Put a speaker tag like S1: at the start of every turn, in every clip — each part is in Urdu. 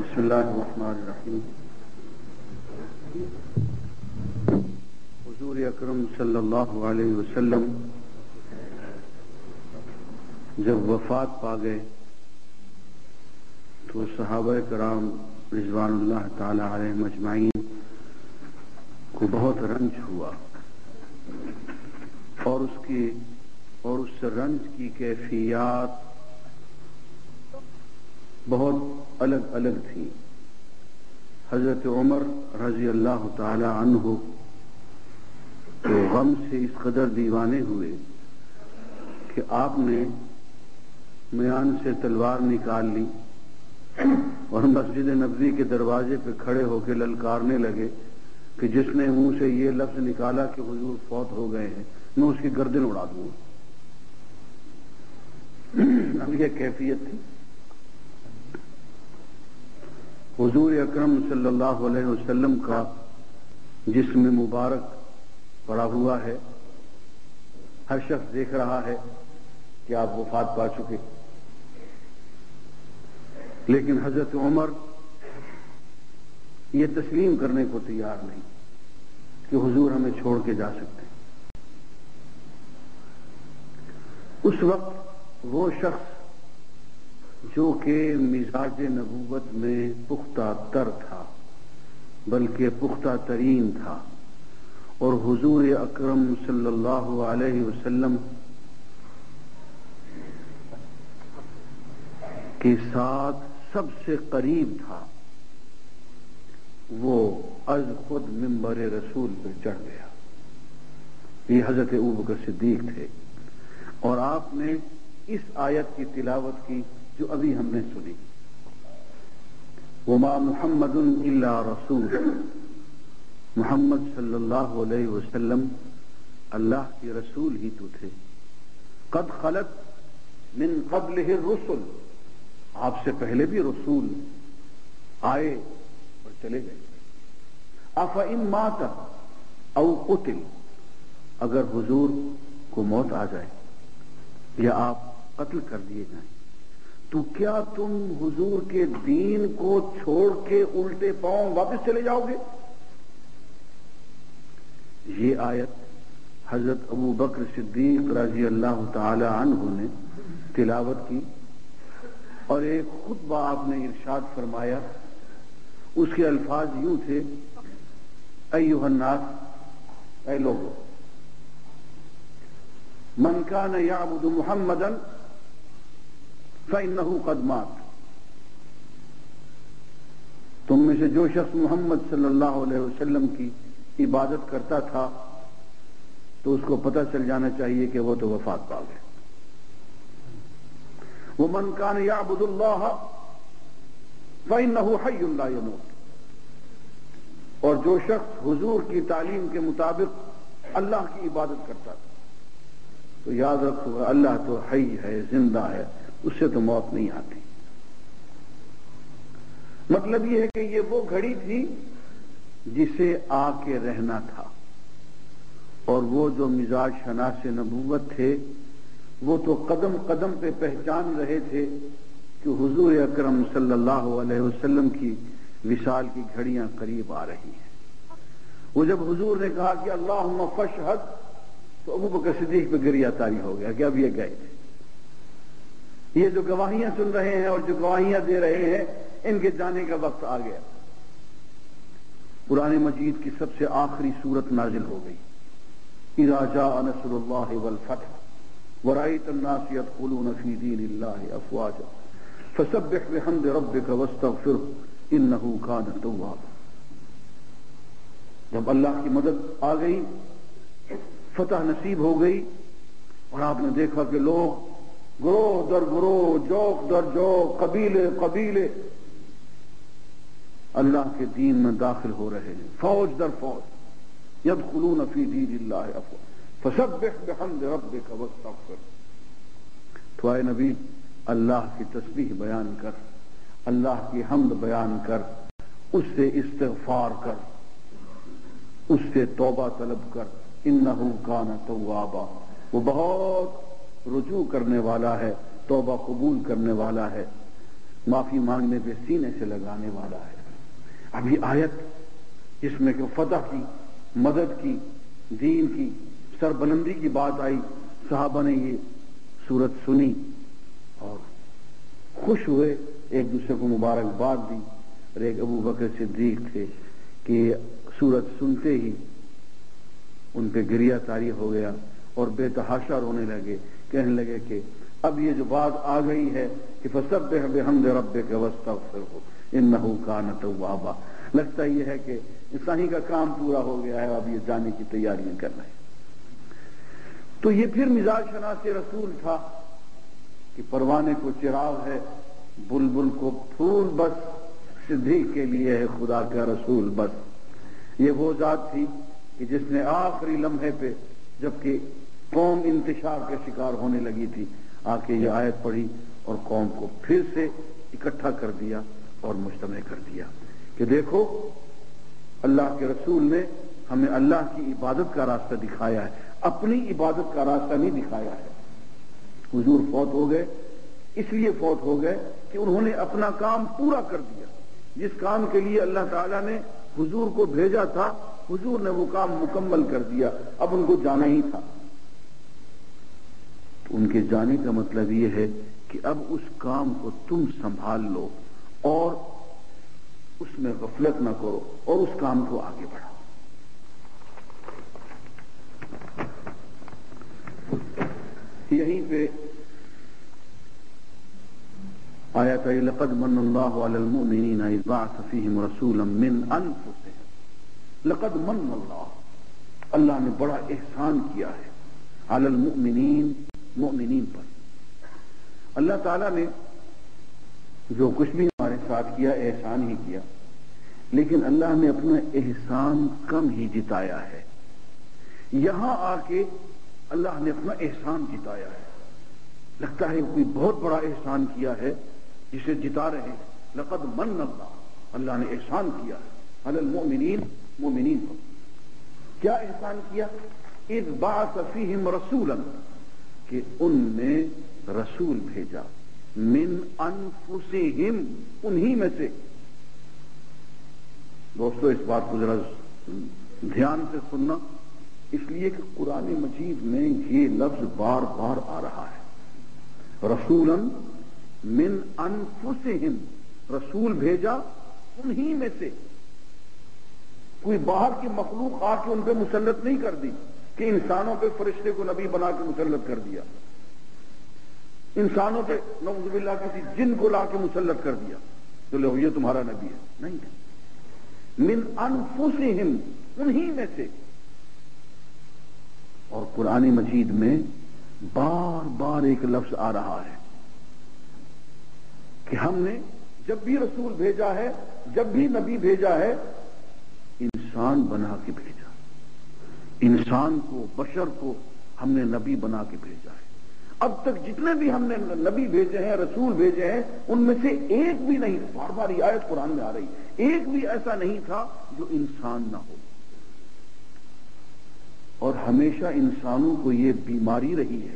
S1: بسم اللہ الرحمن الرحیم۔ حضور اکرم صلی اللہ علیہ وسلم جب وفات پا گئے تو صحابہ کرام رضوان اللہ تعالی علیہم اجمعین کو بہت رنج ہوا اور اس رنج کی کیفیات بہت الگ الگ تھی۔ حضرت عمر رضی اللہ تعالی عنہ تو غم سے اس قدر دیوانے ہوئے کہ آپ نے میان سے تلوار نکال لی اور مسجد نبوی کے دروازے پہ کھڑے ہو کے للکارنے لگے کہ جس نے منہ سے یہ لفظ نکالا کہ حضور فوت ہو گئے ہیں میں اس کی گردن اڑا دوں گا۔ اب یہ کیفیت تھی۔ حضور اکرم صلی اللہ علیہ وسلم کا جسم مبارک پڑا ہوا ہے، ہر شخص دیکھ رہا ہے کہ آپ وفات پا چکے، لیکن حضرت عمر یہ تسلیم کرنے کو تیار نہیں کہ حضور ہمیں چھوڑ کے جا سکتے۔ اس وقت وہ شخص جو کہ مزاج نبوت میں پختہ تر تھا بلکہ پختہ ترین تھا، اور حضور اکرم صلی اللہ علیہ وسلم کے ساتھ سب سے قریب تھا، وہ از خود منبر رسول پہ چڑھ گیا۔ یہ حضرت ابوبکر صدیق تھے، اور آپ نے اس آیت کی تلاوت کی جو ابھی ہم نے سنی، وما محمد الا رسول، محمد صلی اللہ علیہ وسلم اللہ کے رسول ہی تو تھے، قد خلت من قبلہ الرسل، آپ سے پہلے بھی رسول آئے اور چلے گئے۔ افإن مات او قتل، اگر حضور کو موت آ جائے یا آپ قتل کر دیے جائیں تو کیا تم حضور کے دین کو چھوڑ کے الٹے پاؤں واپس چلے جاؤ گے؟ یہ آیت حضرت ابوبکر صدیق رضی اللہ تعالی عنہ نے تلاوت کی، اور ایک خطبہ آپ نے ارشاد فرمایا۔ اس کے الفاظ یوں تھے، ایھا الناس، اے لوگو، من کان یعبد محمدا فإنه قد مات، تم میں سے جو شخص محمد صلی اللہ علیہ وسلم کی عبادت کرتا تھا تو اس کو پتہ چل جانا چاہیے کہ وہ تو وفات پا گئے۔ ومن کان یعبد اللہ فإنه حی لا يموت، اور جو شخص حضور کی تعلیم کے مطابق اللہ کی عبادت کرتا تھا تو یاد رکھو اللہ تو حی ہے، زندہ ہے، اس سے تو موت نہیں آتی۔ مطلب یہ ہے کہ یہ وہ گھڑی تھی جسے آ کے رہنا تھا، اور وہ جو مزاج شناس نبوت تھے وہ تو قدم قدم پہ پہچان رہے تھے کہ حضور اکرم صلی اللہ علیہ وسلم کی وصال کی گھڑیاں قریب آ رہی ہیں۔ وہ جب حضور نے کہا کہ اللہم فاشہد، تو ابوبکر صدیق پہ گریہ طاری ہو گیا کہ اب یہ گئے تھے، یہ جو گواہیاں سن رہے ہیں اور جو گواہیاں دے رہے ہیں ان کے جانے کا وقت آ گیا۔ قرآن مجید کی سب سے آخری سورت نازل ہو گئی، اذا جاء نصر اللہ والفتح ورأیت الناس يدخلون فی دین اللہ افواجا فسبح بحمد ربک واستغفرہ انہ کان توابا۔ جب اللہ کی مدد آ گئی، فتح نصیب ہو گئی، اور آپ نے دیکھا کہ لوگ گروہ در گروہ، جوق در جوق، قبیلے قبیلے اللہ کے دین میں داخل ہو رہے ہیں، فوج در فوج، یدخلون فی دین اللہ افواجا فسبح بحمد ربک واستغفر۔ تو اے نبی، اللہ کی تسبیح بیان کر، اللہ کی حمد بیان کر، اس سے استغفار کر، اس سے توبہ طلب کر، انہ کان توابا، وہ بہت رجوع کرنے والا ہے، توبہ قبول کرنے والا ہے۔ معافی مانگنے پہ سینے سے لگانے والا ہے۔ اب یہ آیت جس میں کہ فتح کی، مدد کی، دین کی سربلندی کی بات آئی، صحابہ نے یہ سورت سنی اور خوش ہوئے، ایک دوسرے کو مبارکباد دی، اور ایک ابو بکر صدیق تھے کہ سورت سنتے ہی ان پہ گریہ طاری ہو گیا اور بے تحاشا رونے لگے، کہنے لگے کہ اب یہ جو بات آ گئی ہے کہ فسبح بحمد ربک واستغفرہ انہ کان توابا، لگتا یہ ہے کہ انسانی کا کام پورا ہو گیا ہے، اب یہ جانے کی تیاریاں کر رہے ہیں۔ تو یہ پھر مزاج شناس رسول تھا کہ پروانے کو چراغ ہے، بلبل کو پھول بس، صدیق کے لیے ہے خدا کا رسول بس۔ یہ وہ ذات تھی کہ جس نے آخری لمحے پہ جبکہ قوم انتشار کے شکار ہونے لگی تھی آ کے یہ آیت پڑھی اور قوم کو پھر سے اکٹھا کر دیا اور مجتمع کر دیا کہ دیکھو اللہ کے رسول نے ہمیں اللہ کی عبادت کا راستہ دکھایا ہے، اپنی عبادت کا راستہ نہیں دکھایا ہے۔ حضور فوت ہو گئے، اس لیے فوت ہو گئے کہ انہوں نے اپنا کام پورا کر دیا، جس کام کے لیے اللہ تعالیٰ نے حضور کو بھیجا تھا حضور نے وہ کام مکمل کر دیا، اب ان کو جانا ہی تھا۔ تو ان کے جانے کا مطلب یہ ہے کہ اب اس کام کو تم سنبھال لو اور اس میں غفلت نہ کرو اور اس کام کو آگے بڑھاؤ۔ یہیں پہ آیت ہے لقد من اللہ علی المؤمنین اذ بعث فیہم رسولا من انفسہم، لقد من اللہ، اللہ نے بڑا احسان کیا ہے علی المؤمنین، مؤمنین پر۔ اللہ تعالیٰ نے جو کچھ بھی ہمارے ساتھ کیا احسان ہی کیا، لیکن اللہ نے اپنا احسان کم ہی جتایا ہے۔ یہاں آ کے اللہ نے اپنا احسان جتایا ہے، لگتا ہے کوئی بہت بڑا احسان کیا ہے جسے جتا رہے ہیں۔ لقد من اللہ، اللہ نے احسان کیا ہے علی المؤمنین، مومنین پر۔ کیا احسان کیا؟ اذ بعث فیہم رسولا، کہ ان نے رسول بھیجا، من انفسہم، انہی میں سے۔ دوستو اس بات کو ذرا دھیان سے سننا، اس لیے کہ قرآن مجید میں یہ لفظ بار بار آ رہا ہے، رسولا من انفسہم، رسول بھیجا انہی میں سے۔ کوئی باہر کی مخلوق آ کے ان پہ مسلط نہیں کر دی کہ انسانوں پہ فرشتے کو نبی بنا کے مسلط کر دیا، انسانوں پہ نعوذ باللہ کسی جن کو لا کے مسلط کر دیا تو لو یہ تمہارا نبی ہے، نہیں ہے۔ من انفسہم، انہی میں سے۔ اور قرآن مجید میں بار بار ایک لفظ آ رہا ہے کہ ہم نے جب بھی رسول بھیجا ہے، جب بھی نبی بھیجا ہے، انسان بنا کے بھیجا، انسان کو، بشر کو ہم نے نبی بنا کے بھیجا ہے۔ اب تک جتنے بھی ہم نے نبی بھیجے ہیں، رسول بھیجے ہیں، ان میں سے ایک بھی نہیں، بار بار یہ آیت قرآن میں آ رہی، ایک بھی ایسا نہیں تھا جو انسان نہ ہو۔ اور ہمیشہ انسانوں کو یہ بیماری رہی ہے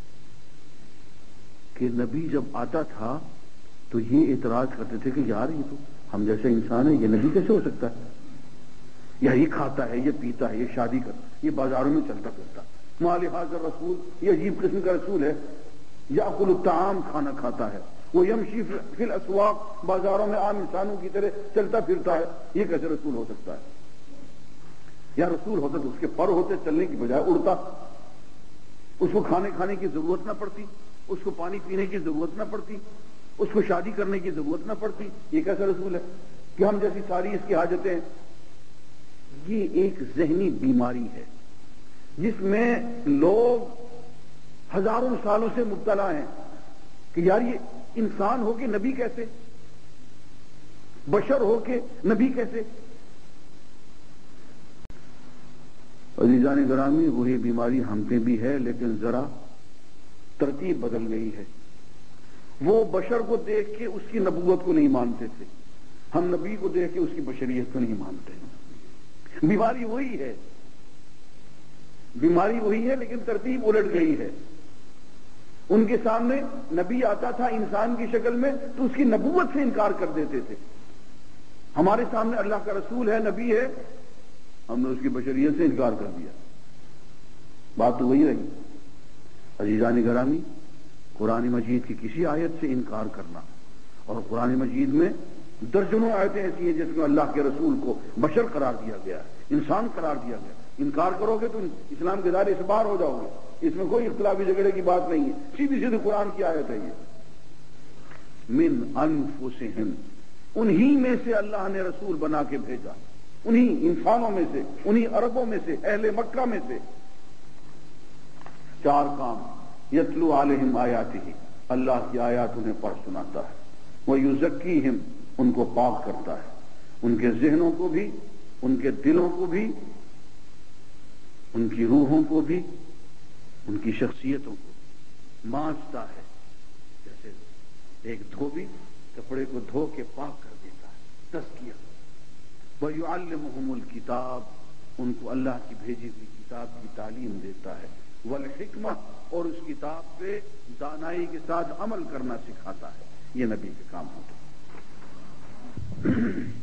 S1: کہ نبی جب آتا تھا تو یہ اعتراض کرتے تھے کہ یار یہ تو ہم جیسے انسان ہے، یہ نبی کیسے ہو سکتا ہے؟ یا یہ کھاتا ہے، یہ پیتا ہے، یہ شادی کرتا ہے، یہ بازاروں میں چلتا پھرتا، مال حاضر رسول، یہ عجیب قسم کا رسول ہے، یاکل الطعام، کھانا کھاتا ہے، وہ یمشی فی الاسواق، بازاروں میں عام انسانوں کی طرح چلتا پھرتا ہے، یہ کیسے رسول ہو سکتا ہے؟ یا رسول ہوتا تو اس کے پر ہوتے، چلنے کی بجائے اڑتا، اس کو کھانے کی ضرورت نہ پڑتی، اس کو پانی پینے کی ضرورت نہ پڑتی، اس کو شادی کرنے کی ضرورت نہ پڑتی، یہ کیسا رسول ہے کہ ہم جیسی ساری اس کی حاجتیں ہیں؟ یہ ایک ذہنی بیماری ہے جس میں لوگ ہزاروں سالوں سے مبتلا ہیں کہ یار یہ انسان ہو کے نبی کیسے، بشر ہو کے نبی کیسے؟ عزیزان گرامی، وہی بیماری ہم پہ بھی ہے، لیکن ذرا ترتیب بدل گئی ہے۔ وہ بشر کو دیکھ کے اس کی نبوت کو نہیں مانتے تھے، ہم نبی کو دیکھ کے اس کی بشریت کو نہیں مانتے۔ بیماری وہی ہے، بیماری وہی ہے، لیکن ترتیب الٹ گئی ہے۔ ان کے سامنے نبی آتا تھا انسان کی شکل میں تو اس کی نبوت سے انکار کر دیتے تھے. ہمارے سامنے اللہ کا رسول ہے، نبی ہے، ہم نے اس کی بشریت سے انکار کر دیا. بات تو وہی رہی. عزیزان گرامی، قرآن مجید کی کسی آیت سے انکار کرنا، اور قرآن مجید میں درجنوں آیتیں ایسی ہیں جس میں اللہ کے رسول کو بشر قرار دیا گیا ہے، انسان قرار دیا گیا. انکار کرو گے تو اسلام کے دائرے سے باہر ہو جاؤ گے. اس میں کوئی اختلافی جھگڑے کی بات نہیں ہے، سیدھی سیدھی قرآن کی آیت ہے یہ. من انفسہم، انہی میں سے اللہ نے رسول بنا کے بھیجا، انہی انسانوں میں سے، انہی عربوں میں سے، اہل مکہ میں سے. 4 کام: یتلو علیہم آیاتہ، اللہ کی آیات انہیں پڑھ سناتا ہے. ویزکیہم، ان کو پاک کرتا ہے، ان کے ذہنوں کو بھی، ان کے دلوں کو بھی، ان کی روحوں کو بھی، ان کی شخصیتوں کو مانجتا ہے. جیسے ایک دھوبی کپڑے کو دھو کے پاک کر دیتا ہے، تزکیہ. وَيُعَلِّمُهُمُ الْكِتَابَ، ان کو اللہ کی بھیجی ہوئی کتاب کی تعلیم دیتا ہے. والحکمہ، اور اس کتاب پہ دانائی کے ساتھ عمل کرنا سکھاتا ہے. یہ نبی کے کام ہوتا ہے.